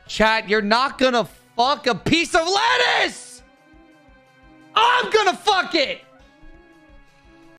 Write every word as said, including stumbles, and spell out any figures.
Chat, you're not gonna fuck a piece of lettuce! I'm gonna fuck it!